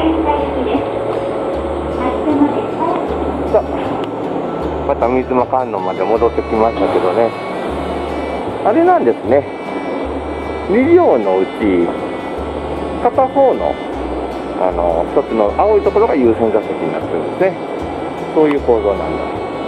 さあ、また水間観音まで戻ってきましたけどね、あれなんですね、2両のうち片方の一つの青いところが優先座席になってるんですね。そういう構造なんだ。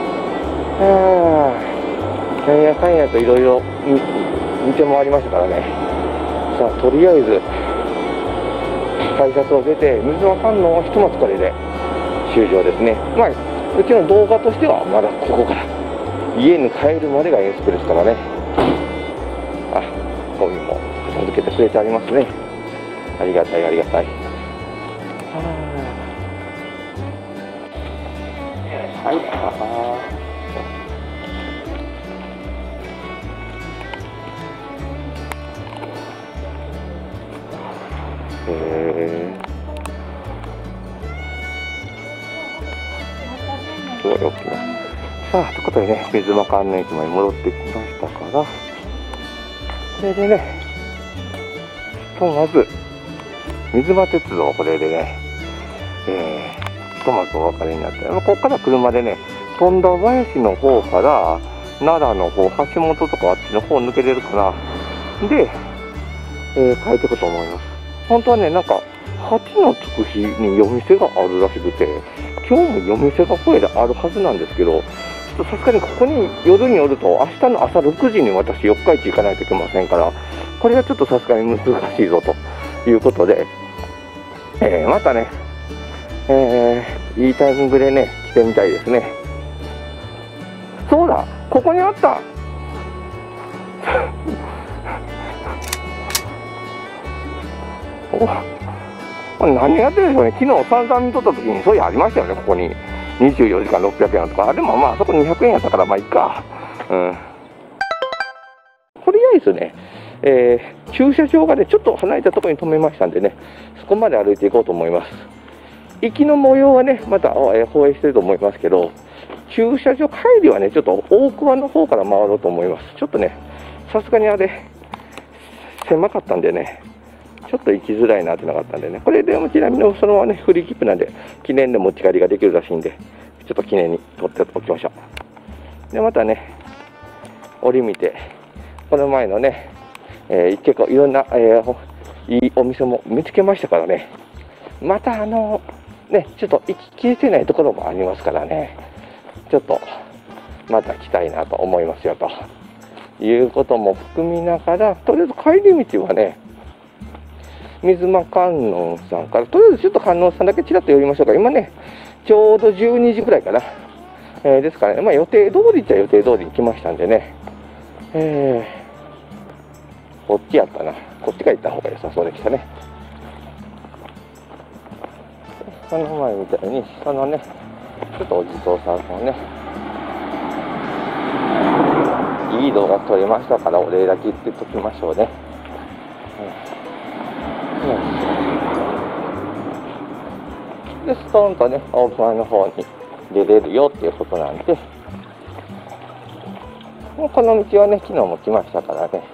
なんやかんやといろいろ見て回りましたからね。さあ、とりあえず改札を出て水間観音はひとまずこれで終了ですね。まあうちの動画としてはまだここから家に帰るまでが遠足ですからね。あ、ゴミも続けてくれてありますね。ありがたいありがたい。はい、すごい大きな。さあ、ということでね、水間観音駅まで戻ってきましたから、それでね、まず、水間鉄道、これでね、ひとまずお分かりになって、ここから車でね、富田林の方から奈良の方、橋本とかあっちの方抜けれるかな。で、帰っていくと思います。本当はね、なんか、8のつく日に夜店があるらしくて、今日も夜店が声であるはずなんですけど、ちょっとさすがにここに夜に寄ると、明日の朝6時に私、四日市行かないといけませんから、これはちょっとさすがに難しいぞということで、またね、いいタイミングでね、来てみたいですね。そうだ、ここにあった何やってるんでしょうね。昨日散々見とった時にそういうありましたよね。ここに24時間600円とか。でもまあそこ200円やったからまあいいか。とりあえずね、駐車場がねちょっと離れたところに止めましたんでね、そこまで歩いていこうと思います。行きの模様はねまた放映してると思いますけど、駐車場帰りはねちょっと大桑の方から回ろうと思います。ちょっとねさすがにあれ狭かったんでね、ちょっと行きづらいなってなかったんでね、これでもちなみにそのままねフリー切符なんで記念で持ち帰りができるらしいんで、ちょっと記念に取っておきましょう。でまたね折り見て、この前のね、結構いろんな、いいお店も見つけましたからね、またねちょっと行ききれてないところもありますからね、ちょっとまた来たいなと思いますよということも含みながら、とりあえず帰り道はね水間観音さんから、とりあえずちょっと観音さんだけちらっと寄りましょうか。今ね、ちょうど12時ぐらいかな。ですからね、まあ予定通りっちゃ予定通りに来ましたんでね。こっちやったな。こっちから行った方が良さそうでしたね。その前みたいに、そのね、ちょっとお地蔵さんのね、いい動画撮れましたからお礼だけ言っておきましょうね。で、ストーンとね、大熊の方に出れるよっていうことなんで、もうこの道はね、昨日も来ましたからね、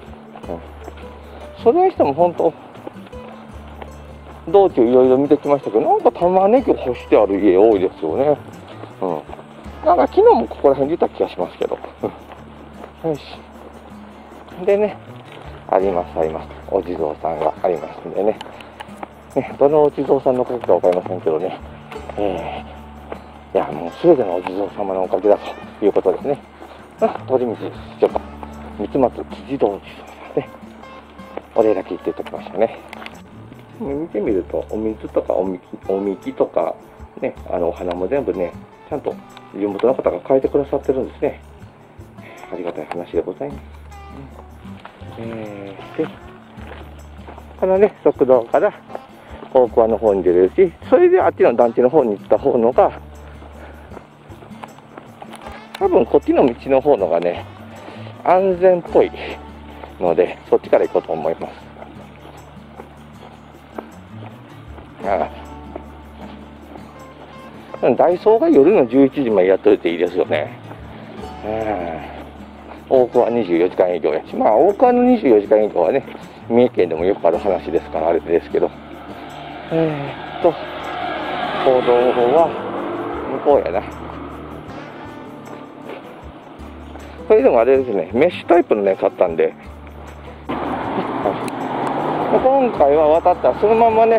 それにしても本当、道中いろいろ見てきましたけど、なんか玉ねぎを干してある家多いですよね。なんか昨日もここら辺にいた気がしますけど。よし。でね、あります、お地蔵さんがありますんでね。どのお地蔵さんのことかわかりませんけどね。いや、もうすべてのお地蔵様のおかげだということですね。通り道です。ちょっと、三松辻堂お地蔵さんね。お礼だけ言っておきましたね。見てみると、お水とかおみきとか、ね、お花も全部ね、ちゃんと地元の方が変えてくださってるんですね。ありがたい話でございます。で、このね、側道から大桑の方に出れるし、それであっちの団地の方に行った方のが、多分こっちの道の方のがね、安全っぽいので、そっちから行こうと思います。ダイソーが夜の11時までやっといていいですよね。大桑24時間営業やし、まあ大桑の24時間営業はね、三重県でもよくある話ですからあれですけど、 歩道は向こうやな。これでもあれですね、メッシュタイプのね、買ったんで、今回は渡ったらそのままね、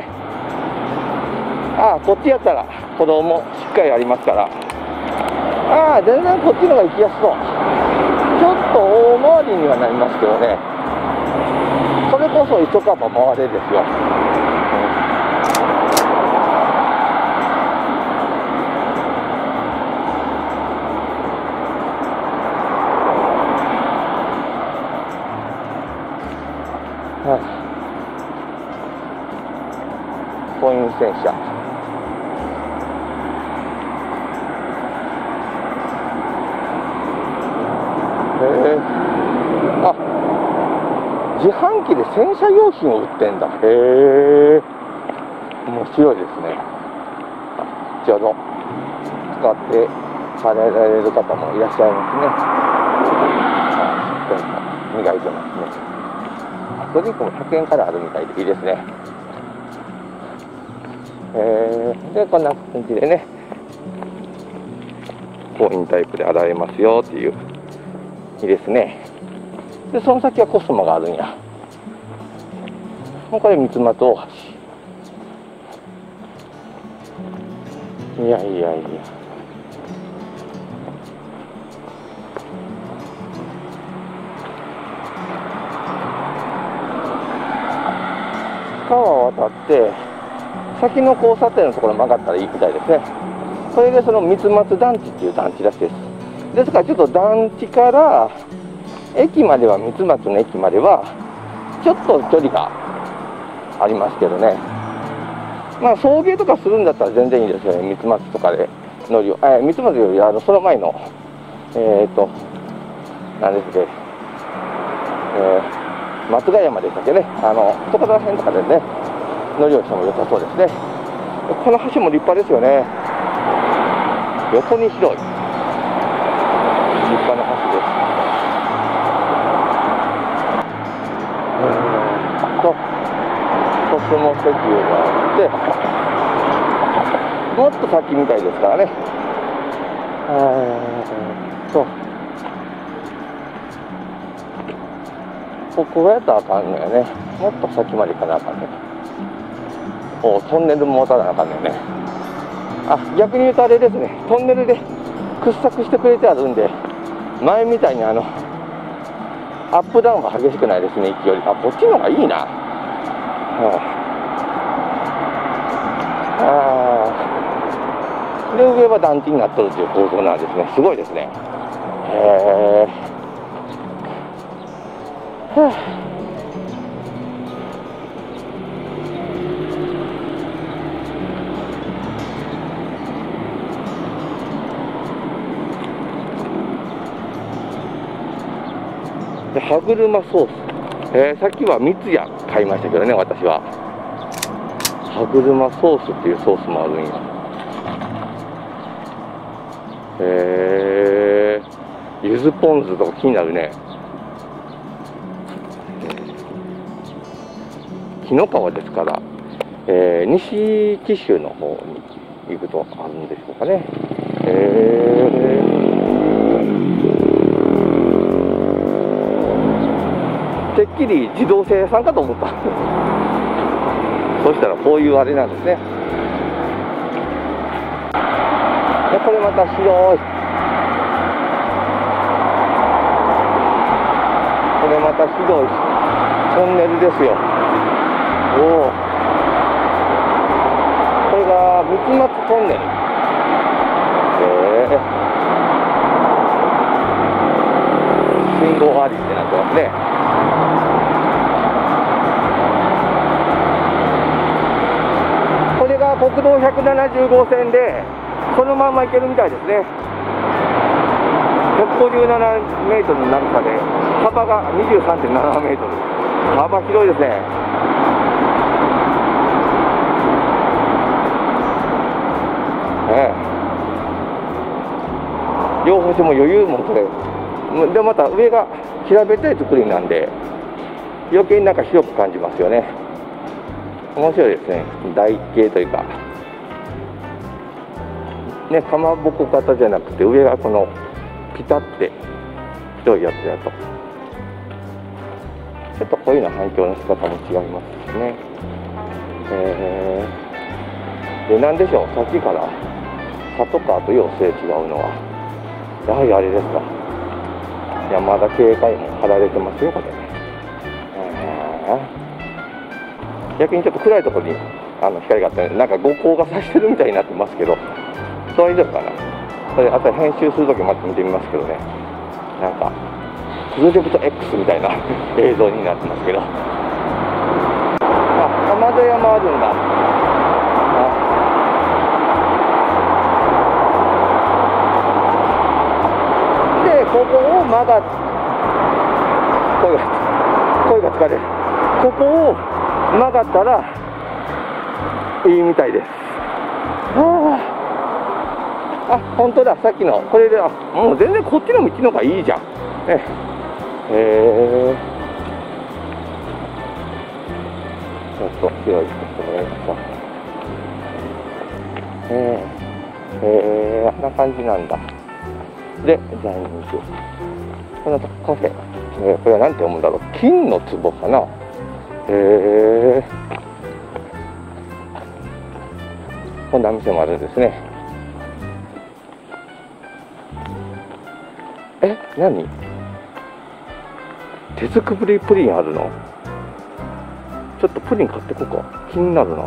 こっちやったら歩道もしっかりありますから、全然こっちの方が行きやすそう。ちょっと大回りにはなりますけどね、それこそ一か八回れですよ。コイン洗車。自販機で洗車用品を売ってんだ。面白いですね。ちょうど使ってされられる方もいらっしゃいますね。磨いてますね。ドリンクも100円からあるみたいでいいですね。でこんな感じでね、コインタイプで洗えますよっていう、いいですね。でその先はコスモがあるんや。これ三俣大橋。いやいやいや、川を渡って先の交差点のところ曲がったらいいみたいですね。それでその三俣団地っていう団地らしいです。ですからちょっと団地から駅までは、三俣の駅まではちょっと距離がありますけどね。送迎とかするんだったら全然いいですよね。三俣とかで乗りを、三俣よりその前の何ですか、松ヶ山でしたっけね、そこら辺とかでね乗りをしても良さそうですね。この橋も立派ですよね。横に広い立派な橋です。コスモ石油があって、もっと先みたいですからね。ここやったらあかんのやね。もっと先まで行かなあかんね。トンネルも渡らなあかんのよね。逆に言うとあれですね、トンネルで掘削してくれてあるんで、前みたいにアップダウンが激しくないですね、勢い。こっちの方がいいな。で上は団地になっとるという構造なんですね。すごいですね。で歯車ソース、さっきは3つや買いましたけどね、私は。歯車ソースっていうソースもあるんや。柚子ポン酢とか気になるね。紀の川ですから、西紀州の方に行くとあるんでしょうかね。てっきり自動車屋さんかと思った。そしたらこういうあれなんですね。これまた広い。これまた広いトンネルですよ。これが三俣トンネル。信号ありってなってますね。これが国道170号線でそのまんま行けるみたいですね。157メートルの長さで幅が 23.7 メートル。幅広いですね。両方とも余裕もこれで、また上が平べったい作りなんで余計になんか広く感じますよね。 面白いですね。台形というか、ね、かまぼこ型じゃなくて、上がこのピタって太いやつだと、ちょっとこういうような反響の仕方も違いますしね。で、なんでしょう、さっきからパトカーと様子で違うのは、やはりあれですか、山田警戒も張られてますよ、これね。逆にちょっと暗いところに光があって、なんか後光が差してるみたいになってますけど、そういうのかな。これ、あと編集するときまた見てみますけどね、なんか、プロジェクト X みたいな映像になってますけど、あ、浜田山あるんだ。で、ここを曲がっ、声が疲れる。ここを曲がったらいいみたいです。あ、本当だ、さっきのこれで、もう全然こっちの道の方がいいじゃん。ね、ちょっと広いところにあんな感じなんだ。で、じゃあこのカフェ、これは何て読むんだろう。金の壺かな。こんな店もあるんですね。何？手作りプリンあるの？ちょっとプリン買ってこうか。気になるな。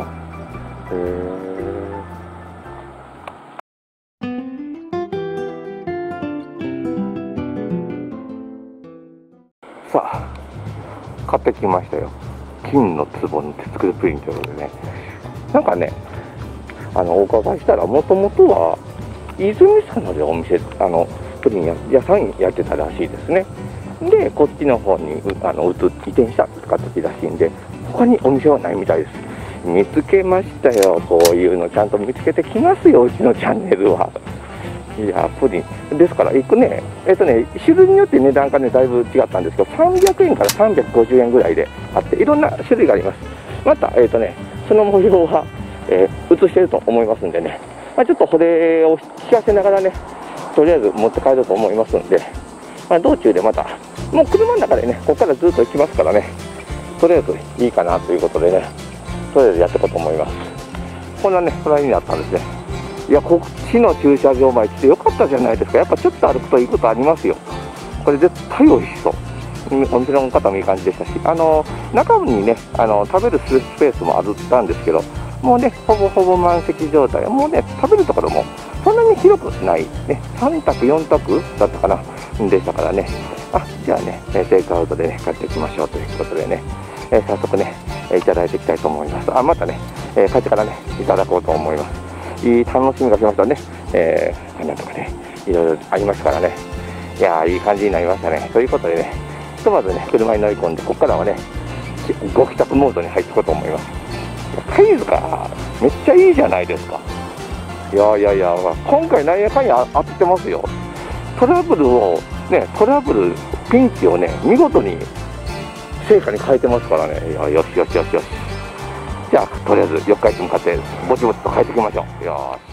さあ、買ってきましたよ。金の壺の手作りプリンということでね。なんかね、お伺いしたら、もともとは泉佐野でお店、プリン屋さんやってたらしいですね。で、こっちの方に移転した形らしいんで、他にお店はないみたいです。見つけましたよ。こういうのちゃんと見つけてきますよ、うちのチャンネルは。いや、プリンですから、種類によって値段がね、だいぶ違ったんですけど、300円から350円ぐらいであって、いろんな種類があります。また、その模様は、映してると思いますんでね、ちょっとこれを聞かせながらね、とりあえず持って帰ろうと思いますんで、道中でまた、もう車の中でね、ここからずっと行きますからね、とりあえずいいかなということでね、とりあえずやっていこうと思います。こんなね、隣にあったんですね。いや、こっちの駐車場まで来てよかったじゃないですか。やっぱちょっと歩くといいことありますよ。これ絶対美味しそう。お店の方もいい感じでしたし、中にね、食べるスペースもあったんですけど、もうね、ほぼほぼ満席状態。もうね、食べるところもそんなに広くない、ね、3択、4択だったかな、でしたからね。じゃあね、テイクアウトでね、買っていきましょうということでね、早速ね、いただいていきたいと思います。またね、帰ってからね、いただこうと思います。いい楽しみが来ましたね。なんとかね、いろいろありますからね。いやー、いい感じになりましたね。ということでね、ひとまずね、車に乗り込んで、ここからはね、ご帰宅モードに入っていこうと思います。貝塚、めっちゃいいじゃないですか。いや、今回なんやかんや当ててますよ。トラブル、ピンチをね、見事に成果に変えてますからね。いや、よし。じゃあ、とりあえず四日市に向かってぼちぼちと帰ってきましょう。よし。